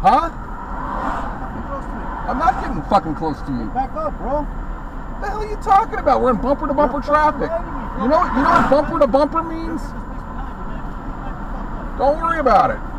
Huh? Get close to me. I'm not getting fucking close to you. Back up, bro. What the hell are you talking about? We're in bumper to bumper traffic. You know what bumper to bumper means? Don't worry about it.